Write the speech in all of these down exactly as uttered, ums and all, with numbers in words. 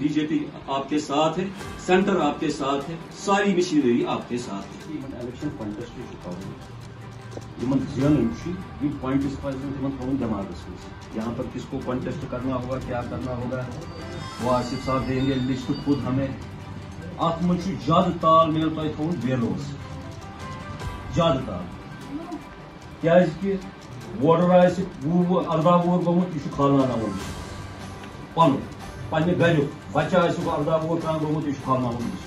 BJP आपके साथ है, सेंटर आपके साथ है, सारी मशीनरी आपके साथ है। इलेक्शन कंटेस्ट पॉइंट दिमाग में यहाँ पर किसको कंटेस्ट करना होगा, क्या करना होगा, वो आसिफ साहब देंगे लिस्ट खुद हमें। अत मज ज्यादा ताल मेल तुम थोन बेरोज ज्यादा ताल क्या वोटर वह अर्दा वोट गोमुत यह खालना वो पन पे गर बच्चा अर्दा वोट कह गोमुत यह खालना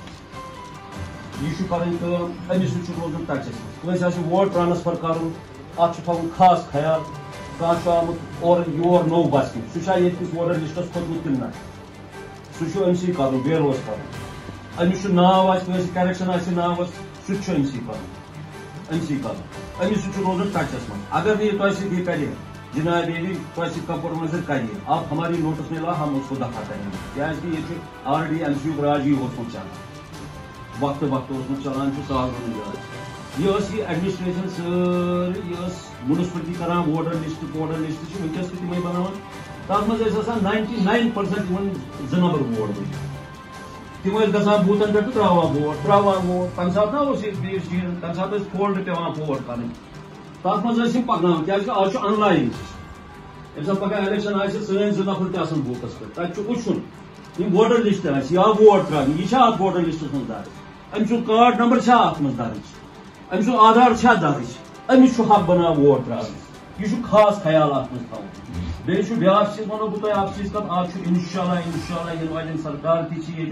यह अमिस रोजन टचस कंस वोट ट्रांसफर कर अत खास ख्याल कह आमुत और योर नो बस सह वोटर लिस्टस खोतमुत कि ना सह अमसी कर बेरोज कर अमिस नाव करेक्शन नावस सह अमसी कर अमसी कर अमिस रोजन टचस मज अगर नहीं तुम कर जनाब ये तुम कंप्रोमाइज कर आप हमारी नोटिस में ला हम उसको दफा करेंगे क्या ये ऑलरेडी एम सी राज ही चलान वक्त वक्त चलान साल यह एडमिनिस्ट्रेशन सारी म्यूनसिपलिटी करान वोटर लिस्ट वोटर लिस्ट वनस तमें बनान तथ मज नाइनटी नाइन परसेंट ज नंबर वोट तम ग बूथन पे त्रावान वोट त्रावान वोट तम सात ना तम सात फोल्ड पेवान वोट कर तथ मज पकन क्या आज अनलाइन ये पगह इलेक्शन आ सन ज नफर तन बूथस पे तक वुन वोटर लिस्ट या वोट त्रा यह वोटर लिस्ट मज दर्ज अमि कार्ड नंबर अत मज दर्ज अमिस आधार दर्ज अमिस हक बना वोट त्रा यह खास ख्याल अत मज थवन बे ब्या चीज वो बह आप चीज कत आज इंशाल्लाह इंशाल्लाह इन वाले सरकार ती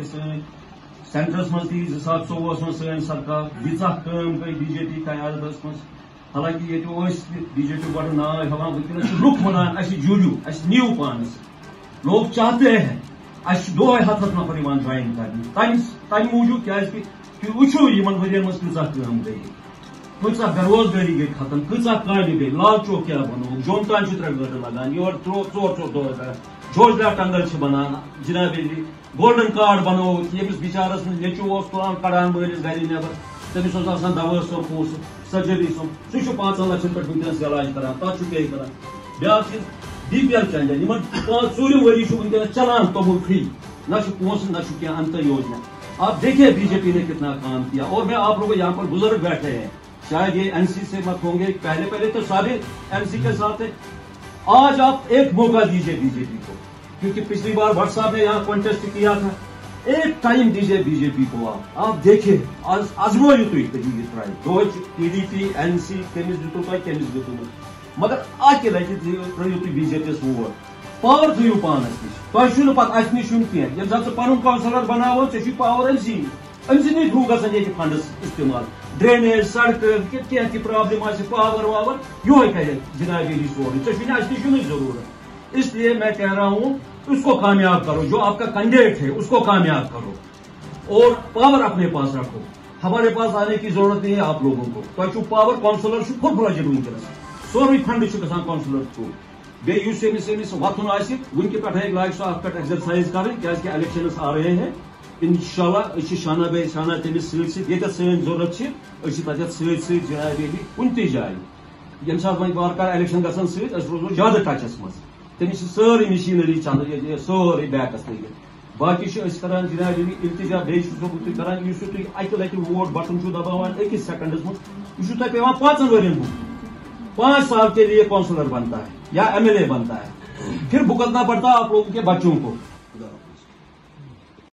सेंटरस मज ती जो सात चौवह मज सन सरकार यीचा कम गई बीजेपी क्यादत मज हालांकि ये बीजेपी गो नाव हवान वनकस लुक वनान जूलू नीव पानस लोग चाहते हैं अस दोह हथ हथ नफर ज्वाइन कर तम मूजूब क्या वो इन वरियन मज कम गई कचा बेरोजगारी गई खत्म कचा कान गई लाल चौक क्या बनो जोन तान त्रे गट लगान योर चोर चोर दो झोजला टंगल बनान जनाब गोल्डन कार्ड बनो यमिस बिचारस नेचू तुलान कड़ान बलिस गर नबर तमिस दवा सो पोस सर्जरी सो सह पांचन लक्षन पे वनकस इलाज करान तथ पे करान ब्या चीज बी पी एल चंदन ूरम वरी वनकस चलान तोमुल फ्री ना पोस ना क्या अंत योजना। आप देखिए बीजेपी ने कितना काम किया और मैं आप लोग यहाँ पर बुजुर्ग बैठे हैं शायद ये एनसी से मत होंगे, पहले पहले तो सारे एनसी के साथ है। आज आप एक मौका दीजिए बीजेपी को, क्योंकि पिछली बार भट्ट साहब ने यहाँ कॉन्टेस्ट किया था, एक टाइम दीजिए बीजेपी को। आप आप देखिए आज आजमाइए तुम तरीके ट्राई दो टीडीपी एनसी कमिस दितु तुम कमिस दितु मगर आज के लगे त्रो तुम बीजेपी वोट पावर थो पानस नश तुम पे अस नश कह ये पन काउंसलर बनाव ऐ पावर अमसी अमसी थ्रू ग फंडस इस्तेमाल ड्रेनेज सड़क क्या प्रॉब्लम आ पावर वावर यो कर जनाब सोर्स अस नश जरूरत। इसलिए मैं कह रहा हूं उसको कामयाब करो, जो आपका कैंडिडेट है उसको कामयाब करो और पावर अपने पास रखो। हमारे पास आने की जरूरत नहीं है आप लोगों को, तो पावर काउंसलर फुल फ्लज वनकस सोरे फंड काउंसलर थ्रू बेस वथुन वन पे लाग सो अत पे एक्सरसाइज कर इलेक्शन आ रहे हैं इंशाल्लाह शाना बे शाना तमिस सन जरूरत सत जनाब कुन त जाए ये वो बारकार इलेक्शन गसन सो रोजो ज्यादा टचस मज तमिस सारी मशीनरी चल सारी बैकस लगे बाकी करान जनाब इल्तिजा बे करान तुम अक लटि वोट बटन दबावान अकिस सेकंडस मज यह पे पांचन वरियन पांच साल के लिए काउंसलर बनता है या एमएलए बनता है, फिर भुगतना पड़ता है आप लोगों के बच्चों को।